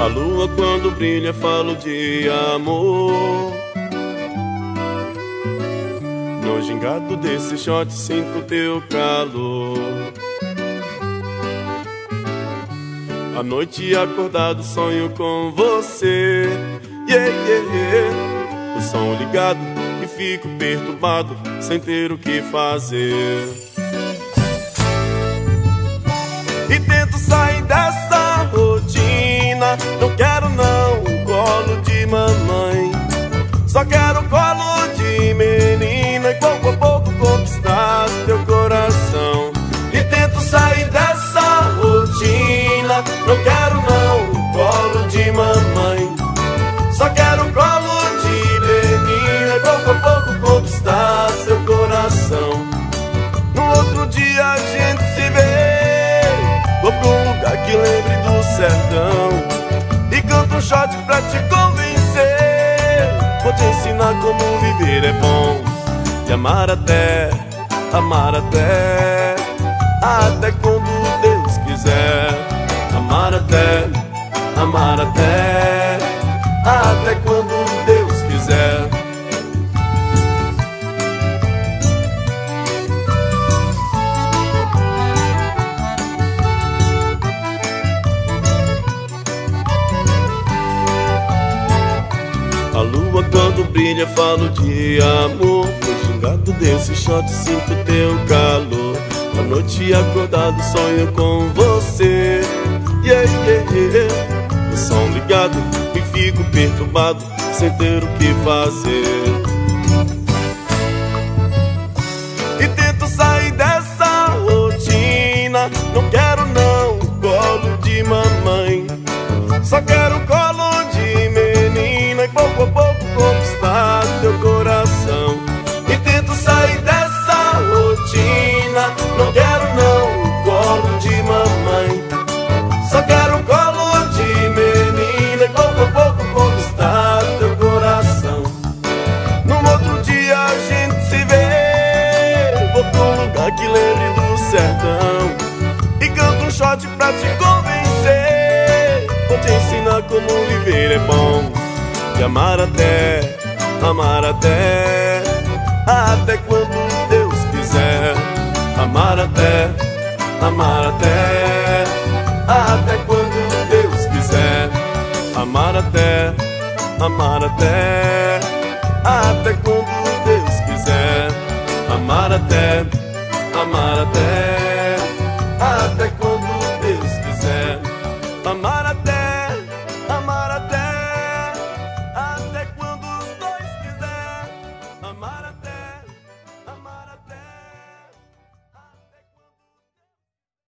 lua quando brilha falo de amor. No gingado desse shot sinto teu calor. À noite acordado sonho com você, yeah, yeah, yeah. O som ligado e fico perturbado sem ter o que fazer. E tento sair dessa rotina. Não quero não um colo de mamãe, só quero um colo de menina e pouco a pouco conquistar teu coração. E tento sair dessa rotina. Não quero não um colo de mamãe, só quero um colo de menina e pouco a pouco conquistar seu coração. No outro dia a gente se vê, vou pra um lugar que lembre do sertão e canto um shot pra te convencer. Vou te ensinar como viver é bom, te amar até quando Deus quiser. Amar até quando Deus quiser. A lua quando brilha falo de amor. No gingado desse shot sinto teu calor. À noite acordado sonho com você, yeah, yeah, yeah. O som ligado e fico perturbado sem ter o que fazer. E tento sair dessa rotina. Não quero não um colo de mamãe, só quero um colo de menina e pouco a pouco conquistar teu coração. E tento sair dessa rotina. Não quero não um colo de mamãe, só quero um colo de menina e pouco a pouco conquistar teu coração. No outro dia a gente se vê, vou pra um lugar que lembre do sertão e canto um shot pra te convencer. Vou te ensinar como viver é bom, te amar até quando Deus quiser. Amar até quando Deus quiser. Amar até quando Deus quiser. Amar até